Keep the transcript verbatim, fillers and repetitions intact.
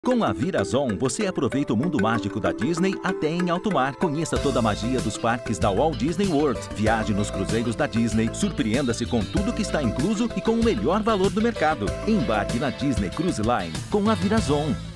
Com a Virazon, você aproveita o mundo mágico da Disney até em alto mar. Conheça toda a magia dos parques da Walt Disney World. Viaje nos cruzeiros da Disney, surpreenda-se com tudo que está incluso e com o melhor valor do mercado. Embarque na Disney Cruise Line com a Virazon.